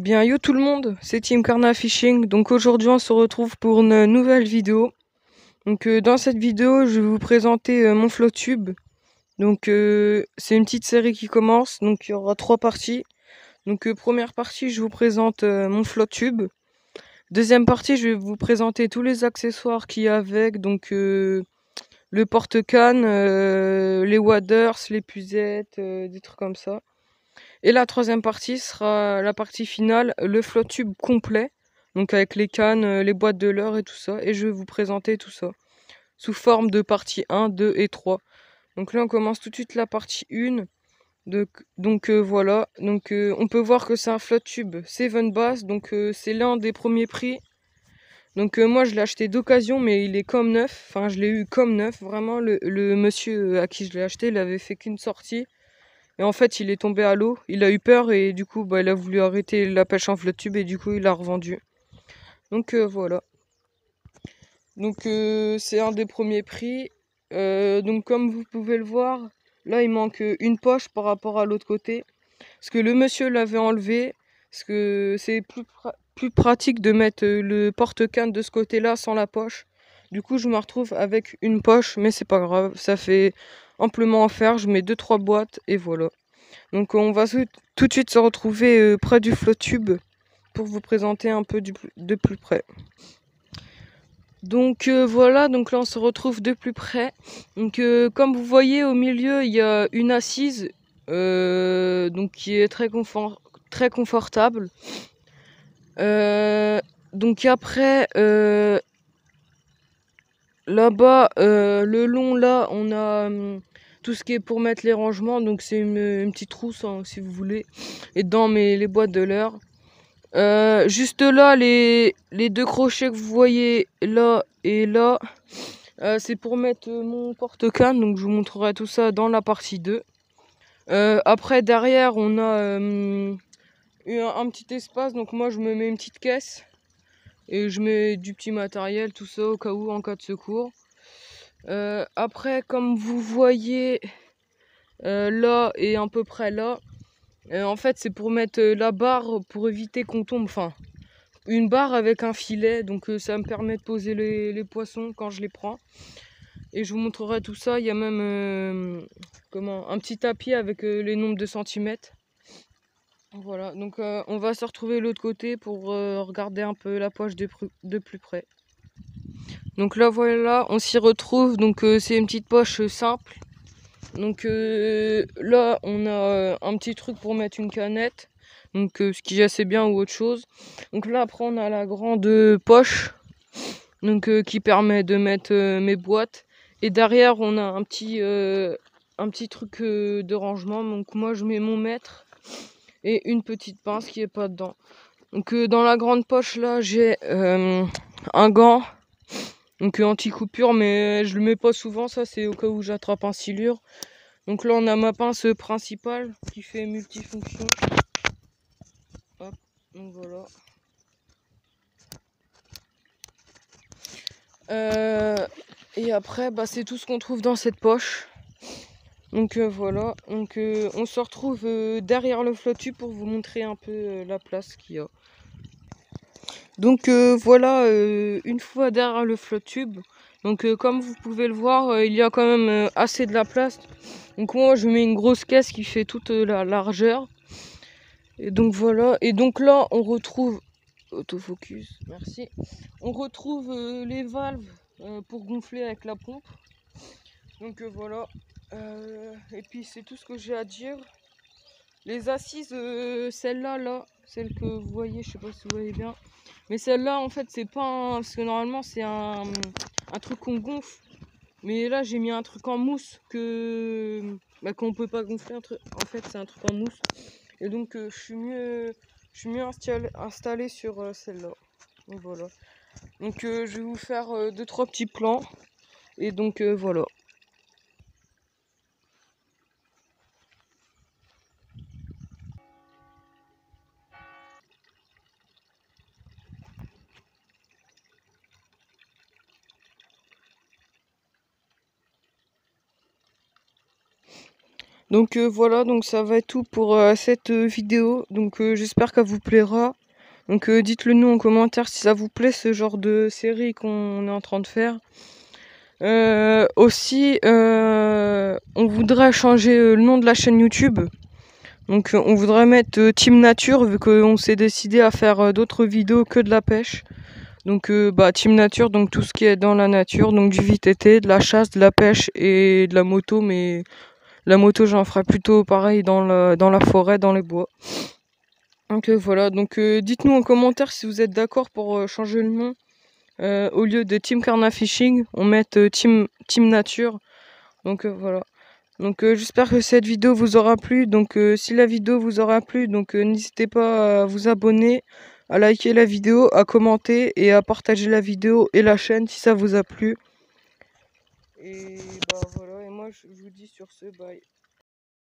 bien, yo tout le monde, c'est Team Karna Fishing. Donc aujourd'hui, on se retrouve pour une nouvelle vidéo. Donc dans cette vidéo, je vais vous présenter mon Flotube. Donc c'est une petite série qui commence. Donc il y aura 3 parties. Donc première partie, je vous présente mon Flotube. Deuxième partie, je vais vous présenter tous les accessoires qu'il y a avec. Donc le porte-canne, les waders, les puzettes, des trucs comme ça. Et la troisième partie sera la partie finale, le Flotube complet. Donc avec les cannes, les boîtes de leurre et tout ça. Et je vais vous présenter tout ça sous forme de partie 1, 2 et 3. Donc là on commence tout de suite la partie 1. Donc voilà. Donc on peut voir que c'est un Flotube 7 Bass. Donc c'est l'un des premiers prix. Donc moi je l'ai acheté d'occasion mais il est comme neuf. Enfin je l'ai eu comme neuf. Vraiment le monsieur à qui je l'ai acheté il avait fait qu'une sortie. Et en fait, il est tombé à l'eau, il a eu peur et du coup, il a voulu arrêter la pêche en Flotube et du coup, il l'a revendu. Donc voilà. Donc c'est un des premiers prix. Donc comme vous pouvez le voir, là, il manque une poche par rapport à l'autre côté. Parce que le monsieur l'avait enlevé. Parce que c'est plus pratique de mettre le porte-canne de ce côté-là sans la poche. Du coup, je me retrouve avec une poche, mais c'est pas grave. Ça fait amplement affaire. Je mets 2-3 boîtes et voilà. Donc on va tout de suite se retrouver près du Flotube pour vous présenter un peu de plus près. Donc voilà, donc là on se retrouve de plus près. Donc comme vous voyez au milieu il y a une assise donc qui est très confortable. Donc après là-bas le long là on a tout ce qui est pour mettre les rangements, donc c'est une petite trousse hein, si vous voulez, et dedans les boîtes de leurre. Juste là, les deux crochets que vous voyez là et là, c'est pour mettre mon porte-canne, donc je vous montrerai tout ça dans la partie 2. Après, derrière, on a un petit espace, donc moi je me mets une petite caisse et je mets du petit matériel, tout ça au cas où en cas de secours. Après, comme vous voyez là et à peu près là, en fait c'est pour mettre la barre pour éviter qu'on tombe, enfin une barre avec un filet, donc ça me permet de poser les poissons quand je les prends. Et je vous montrerai tout ça, il y a même un petit tapis avec les nombres de centimètres. Voilà, donc on va se retrouver de l'autre côté pour regarder un peu la poche de plus près. Donc là voilà, on s'y retrouve, donc c'est une petite poche simple. Donc là on a un petit truc pour mettre une canette, donc ce qui est assez bien ou autre chose. Donc là après on a la grande poche, donc qui permet de mettre mes boîtes. Et derrière on a un petit truc de rangement, donc moi je mets mon mètre et une petite pince qui est pas dedans. Donc dans la grande poche là j'ai un gant, donc anti-coupure, mais je le mets pas souvent, ça c'est au cas où j'attrape un silure. Donc là on a ma pince principale qui fait multifonction. Hop, donc voilà. Et après c'est tout ce qu'on trouve dans cette poche. Donc voilà, donc on se retrouve derrière le Flotube pour vous montrer un peu la place qu'il y a. Donc voilà, une fois derrière le Flotube, donc comme vous pouvez le voir, il y a quand même assez de la place. Donc moi je mets une grosse caisse qui fait toute la largeur. Et donc voilà, et donc là on retrouve, autofocus, merci. On retrouve les valves pour gonfler avec la pompe. Donc voilà, et puis c'est tout ce que j'ai à dire. Les assises, celle-là, celle que vous voyez, je sais pas si vous voyez bien. Mais celle-là, en fait, c'est pas parce que normalement, c'est un truc qu'on gonfle. Mais là, j'ai mis un truc en mousse qu'on peut pas gonfler. En fait, c'est un truc en mousse. Et donc, je suis mieux installé sur celle-là. Donc voilà. Donc, je vais vous faire 2-3 petits plans. Et donc, voilà. Donc voilà, donc ça va être tout pour cette vidéo. Donc j'espère qu'elle vous plaira. Donc dites-le nous en commentaire si ça vous plaît ce genre de série qu'on est en train de faire. Aussi, on voudrait changer le nom de la chaîne YouTube. Donc on voudrait mettre Team Nature vu qu'on s'est décidé à faire d'autres vidéos que de la pêche. Donc Team Nature, donc tout ce qui est dans la nature, donc du VTT, de la chasse, de la pêche et de la moto, mais la moto j'en ferai plutôt pareil dans la forêt, dans les bois. Donc voilà, donc dites-nous en commentaire si vous êtes d'accord pour changer le nom. Au lieu de Team Carna Fishing, on met Team Nature. Donc voilà. Donc j'espère que cette vidéo vous aura plu. Donc si la vidéo vous aura plu, donc n'hésitez pas à vous abonner, à liker la vidéo, à commenter et à partager la vidéo et la chaîne si ça vous a plu. Et voilà, et moi je vous dis sur ce, bye.